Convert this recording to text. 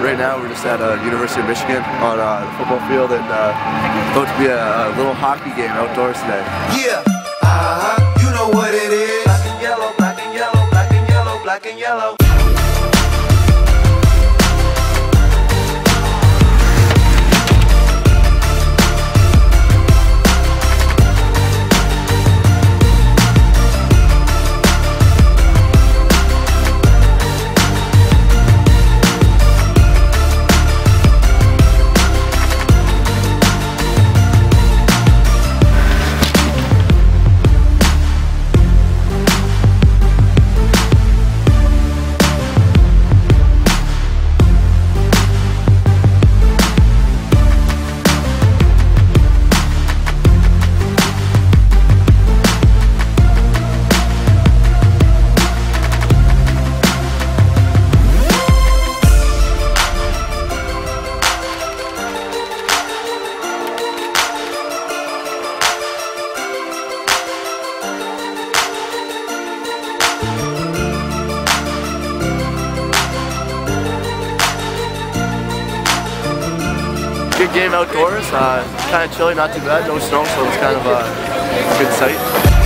right now we're just at University of Michigan on the football field, and about to be a little hockey game outdoors today. Yeah, you know what it is. Black and yellow, black and yellow, black and yellow, black and yellow. Good game outdoors, kind of chilly, not too bad, no snow, so it's kind of a good sight.